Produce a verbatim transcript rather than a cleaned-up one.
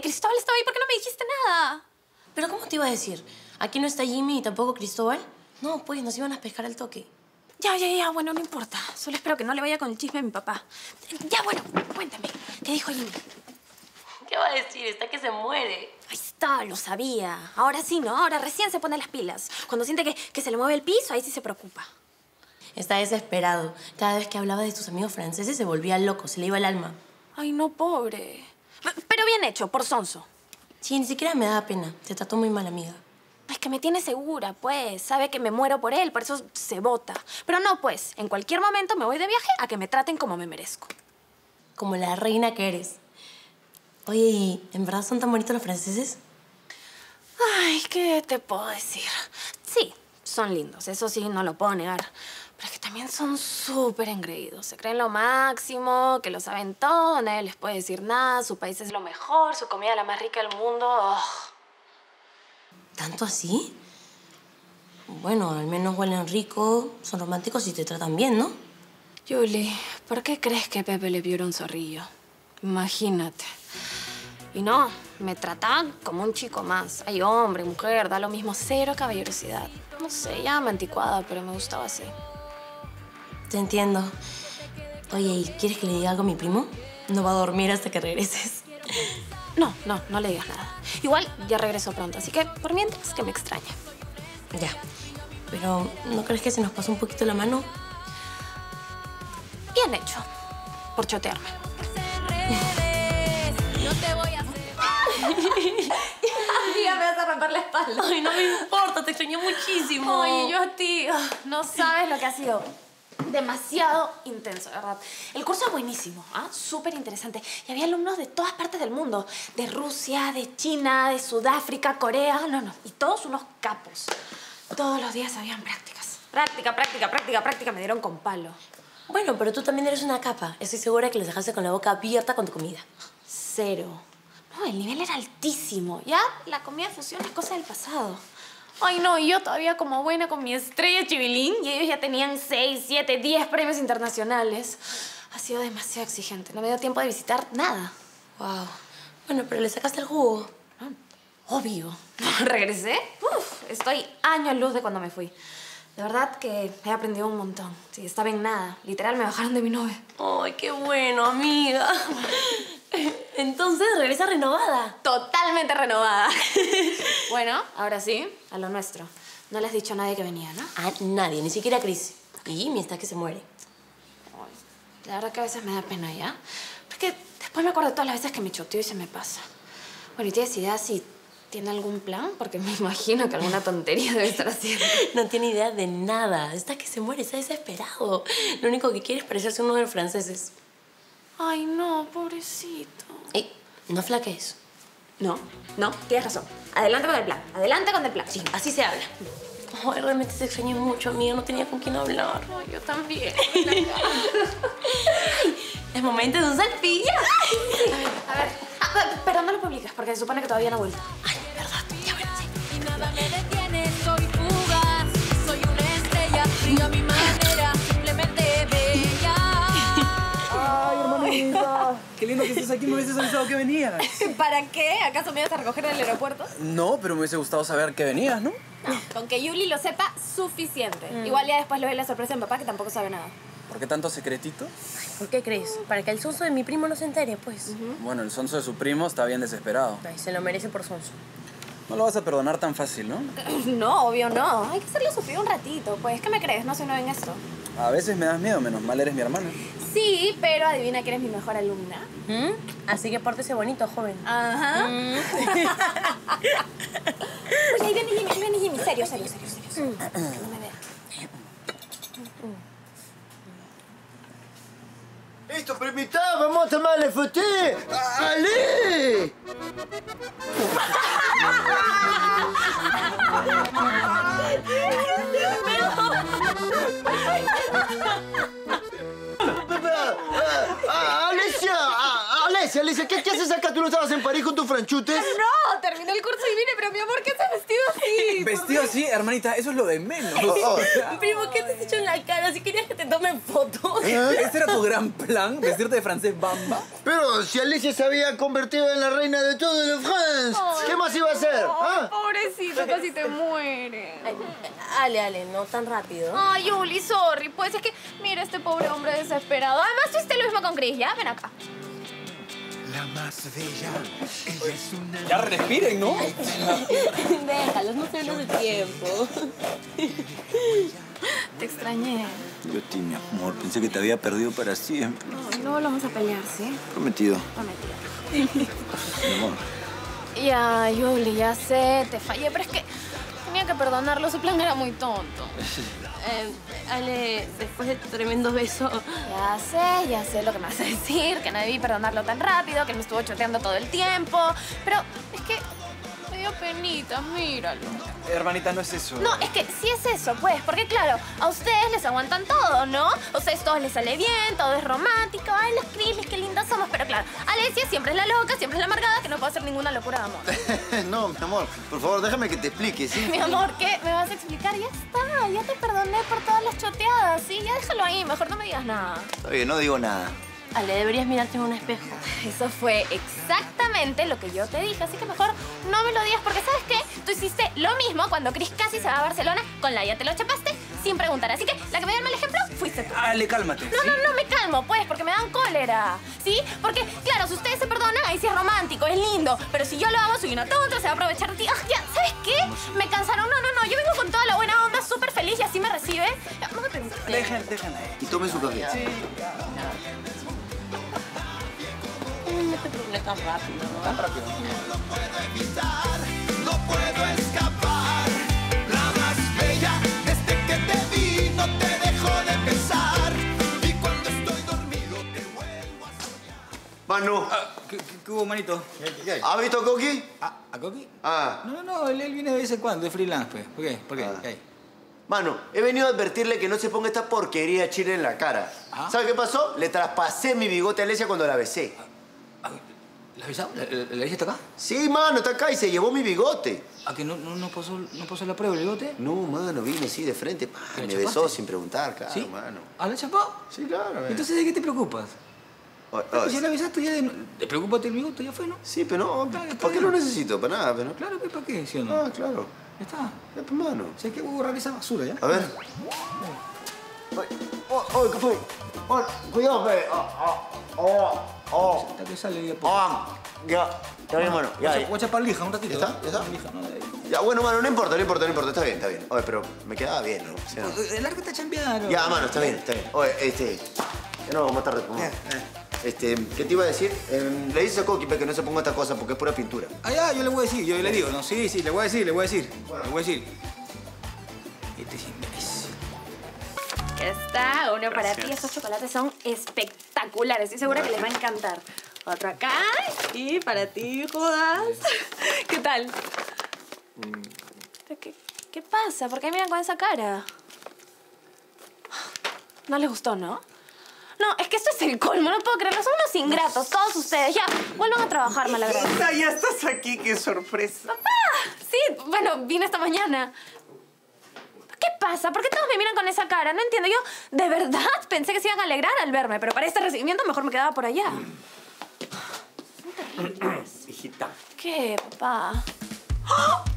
Cristóbal estaba ahí, ¿por qué no me dijiste nada? ¿Pero cómo te iba a decir? Aquí no está Jimmy y tampoco Cristóbal. No, pues nos iban a pescar al toque. Ya, ya, ya, bueno, no importa. Solo espero que no le vaya con el chisme a mi papá. Ya, bueno, cuéntame. ¿Qué dijo Jimmy? ¿Qué va a decir? Está que se muere. Ahí está, lo sabía. Ahora sí, ¿no? Ahora recién se pone las pilas. Cuando siente que, que se le mueve el piso, ahí sí se preocupa. Está desesperado. Cada vez que hablaba de sus amigos franceses se volvía loco, se le iba el alma. Ay, no, pobre. Pero bien hecho, por sonso. Sí, ni siquiera me daba pena. Te trató muy mal, amiga. Es que me tiene segura, pues. Sabe que me muero por él, por eso se bota. Pero no, pues. En cualquier momento me voy de viaje a que me traten como me merezco. Como la reina que eres. Oye, ¿y en verdad son tan bonitos los franceses? Ay, ¿qué te puedo decir? Sí, son lindos. Eso sí, no lo puedo negar. Pero es que también son súper engreídos. Se creen lo máximo, que lo saben todo, nadie les puede decir nada. Su país es lo mejor, su comida la más rica del mundo. Oh. ¿Tanto así? Bueno, al menos huelen rico, son románticos y te tratan bien, ¿no? Julie, ¿por qué crees que Pepe le vio un zorrillo? Imagínate. Y no, me trataban como un chico más. Hay hombre, mujer, da lo mismo, cero caballerosidad. No sé, ya me anticuada, pero me gustaba así. Te entiendo. Oye, ¿y quieres que le diga algo a mi primo? No va a dormir hasta que regreses. No, no, no le digas nada. Igual ya regreso pronto, así que por mientras que me extrañe. Ya. Pero, ¿no crees que se nos pasó un poquito la mano? Bien hecho. Por chotearme. No te voy a hacer. Amiga, me vas a romper la espalda. Ay, no me importa, te extrañé muchísimo. Oye, yo a ti. No sabes lo que ha sido. Demasiado intenso, ¿verdad? El curso es buenísimo, ¿ah? Súper interesante. Y había alumnos de todas partes del mundo. De Rusia, de China, de Sudáfrica, Corea. No, no. Y todos unos capos. Todos los días habían prácticas. Práctica, práctica, práctica, práctica. Me dieron con palo. Bueno, pero tú también eres una capa. Estoy segura que les dejaste con la boca abierta con tu comida. Cero. No, el nivel era altísimo. Ya la comida fusión es cosa del pasado. Ay, no, y yo todavía como buena con mi estrella chivilín y ellos ya tenían seis, siete, diez premios internacionales. Ha sido demasiado exigente. No me dio tiempo de visitar nada. Wow. Bueno, pero le sacaste el jugo. Ah, obvio. ¿Regresé? Uf, estoy años luz de cuando me fui. De verdad que he aprendido un montón. Sí, estaba en nada. Literal, me bajaron de mi nube. Ay, qué bueno, amiga. Entonces, regresa renovada. Totalmente renovada. Bueno, ahora sí, a lo nuestro. No le has dicho a nadie que venía, ¿no? A nadie, ni siquiera a Chris. Y Jimmy está que se muere. Ay, la verdad que a veces me da pena, ¿ya? Porque después me acuerdo de todas las veces que me choteo y se me pasa. Bueno, ¿y tienes idea si tiene algún plan? Porque me imagino que alguna tontería debe estar haciendo. No tiene idea de nada. Está que se muere, está desesperado. Lo único que quiere es parecerse a uno de los franceses. Ay, no, pobrecito. Ey, no flaquees. No, no, tienes razón. Adelante con el plan. Adelante con el plan. Sí, así se habla. Ay, realmente te extrañé mucho, amiga. No tenía con quién hablar. Ay, yo también. Ay, es momento de un selfie. A ver, a ver, pero no lo publiques porque se supone que todavía no ha vuelto. Ay, verdad. Ya, bueno, sí. Y nada me detiene, soy fugaz. Soy una estrella, brillo a mi manera, simplemente bella. Ay, hermanita. Qué lindo que estés aquí. Me hubieses avisado que venías. ¿Para qué? ¿Acaso me ibas a recoger del aeropuerto? No, pero me hubiese gustado saber que venías, ¿no? No, con que Yuli lo sepa, suficiente. Mm. Igual ya después le doy la sorpresa a mi papá, que tampoco sabe nada. ¿Por qué tanto secretito? ¿Por qué crees? Para que el sonso de mi primo no se entere, pues. Uh-huh. Bueno, el sonso de su primo está bien desesperado. Ay, se lo merece por sonso. No lo vas a perdonar tan fácil, ¿no? No, obvio no. Hay que hacerlo sufrir un ratito, pues. ¿Qué me crees? No soy nueva en esto. A veces me das miedo, menos mal eres mi hermana. Sí, pero adivina que eres mi mejor alumna. ¿Mm? Así que pórtese bonito, joven. Ajá. Mm. Oye, ahí viene Jimmy, ahí viene Jimmy. Serio, serio, serio, serio. serio. Mm. Que no me vea. Listo, primita, vamos a tomar la foto. ¡Ale! Alicia, Alicia, Alicia, ¿qué, ¿qué haces acá? Marta, ¿tú no estabas en París con tus franchutes? No, terminé el curso y vine, pero mi amor, ¿qué estás vestido así? Vestido así, hermanita, eso es lo de menos. Oh, oh. Primo, ¿qué te has hecho en la cara? Si querías que te tomen fotos. ¿Ese era tu gran plan? ¿Vestirte de francés bamba? Pero si Alicia se había convertido en la reina de todo el France, ¿qué más iba a hacer? ¿Ah? Pobrecito, casi te muere. Ay, Ale, Ale, no tan rápido. Ay, Yuli, sorry. Pues es que, mira este pobre hombre desesperado. Además, tú hiciste lo mismo con Chris, ¿ya? Ven acá. La más bella, ella es una... Ya respiren, ¿no? Déjalos, no se habla de tiempo. Te extrañé. Yo, ti, mi amor, pensé que te había perdido para siempre. No, no volvamos a pelear, ¿sí? Prometido. Prometido. Mi amor. Ya, Yuli, ya sé, te fallé, pero es que tenía que perdonarlo. Su plan era muy tonto. Eh, Ale, después de tu tremendo beso... Ya sé, ya sé lo que me vas a decir, que no debí perdonarlo tan rápido, que él me estuvo choteando todo el tiempo. Pero es que me dio penita, míralo. Hermanita, no es eso. No, es que sí es eso, pues, porque claro, a ustedes les aguantan todo, ¿no? A ustedes todo les sale bien, todo es romántico. Ay, los Cris, qué lindas somos. Pero claro, Alesia siempre es la loca, siempre es la amargada, que no puede hacer ninguna locura de amor. No, mi amor, por favor, déjame que te explique, ¿sí? Mi amor, ¿qué? ¿Me vas a explicar? Ya está, ya te perdoné por todas las choteadas, ¿sí? Ya déjalo ahí, mejor no me digas nada. Está bien, no digo nada. Ale, deberías mirarte en un espejo. Eso fue exactamente lo que yo te dije, así que mejor no me lo digas porque, ¿sabes qué? Tú hiciste lo mismo cuando Chris casi se va a Barcelona con Laia, te lo chapaste sin preguntar. Así que la que me dio el mal ejemplo fuiste tú. Ale, cálmate. No, no, no me calmo, pues, porque me dan cólera, ¿sí? Porque, claro, si ustedes se perdonan, ahí sí es romántico, es lindo. Pero si yo lo hago, soy una tonta, se va a aprovechar de ti. Ah, ya, ¿sabes qué? Me cansaron. No, no, no, yo vengo con toda la buena onda, súper feliz y así me recibe. Ya, no me preguntes. Dejen, dejen ahí. Y tome su café. Sí. No te preocupes tan rápido, ¿no? Tan rápido. No puedo evitar, no puedo escapar. La más bella, desde que te vi no te dejo de pensar. Y cuando estoy dormido te vuelvo a soñar. Manu, Ah, ¿qué, qué, qué hubo, manito? ¿has visto a Coqui? Ah, ¿a Coqui? Ah. No, no, no, él, él viene de vez en cuando, es freelance, pues. ¿Por qué? ¿Por qué? Ah. ¿Qué hay? Manu, he venido a advertirle que no se ponga esta porquería chile en la cara. Ah. ¿Sabe qué pasó? Le traspasé mi bigote a Alesia cuando la besé. Ah, ¿La has avisado? ¿La, la, la Alicia está acá? Sí, mano, está acá y se llevó mi bigote. ¿A que no, no, no, pasó, no pasó la prueba el bigote? No, mano, vine así de frente. pa, ¿Que la me chapaste? besó sin preguntar, claro, ¿Sí? mano. ¿A la chapado? Sí, claro. eh. Entonces, ¿de qué te preocupas? O- o- Pues ya la avisaste, ya de... ¿Te preocupa el bigote? Ya fue, ¿no? Sí, pero no, Claro, está ¿para qué bien. lo necesito? Para nada, pero no. Claro, pues, ¿para qué? ¿Sí o no? Ah, claro. Ya está. Ya, pues, mano. O sea, hay que borrar esa basura, ¿ya? A ver. Ay, oh, oh, ¿qué fue? Oh, cuidado, fe. Oh, oh, oh, oh. Hasta que sale ya por... Oh, ya, ya bien, mano. Ya, Voy a chapar lija un ratito. ¿Ya está? ¿eh? ¿Ya está? Lija, ¿no? De ahí. ya, bueno, mano, no importa, no importa, no importa. Está bien, está bien. Oye, pero me quedaba bien, ¿no? O sea, no. El arco está chambeado. Ya, mano, está bien, está bien. Oye, este... Ya no, más tarde. vamos. Este, ¿qué te iba a decir? Eh, le dices a Coqui pe, que no se ponga esta cosa porque es pura pintura. Ah, ya, yo le voy a decir, yo le digo. No, sí, sí, le voy a decir, le voy a decir. Le voy a decir. Este es imbécil. Ya está, uno para ti. Estos chocolates son espectaculares. Estoy segura que les va a encantar. Otro acá y para ti, Judas. ¿Qué tal? ¿Pero qué, ¿Qué pasa? ¿Por qué miran con esa cara? No les gustó, ¿no? No, es que esto es el colmo, no puedo creerlo. Son unos ingratos, todos ustedes. Ya, vuelvan a trabajar, malagradecidos. Linda, ya estás aquí, qué sorpresa. ¡Papá! Sí, bueno, vine esta mañana. ¿Qué pasa? ¿Por qué todos me miran con esa cara? No entiendo. Yo, de verdad, pensé que se iban a alegrar al verme, pero para este recibimiento mejor me quedaba por allá. Son terribles. Hijita. ¿Qué, papá? ¡Oh!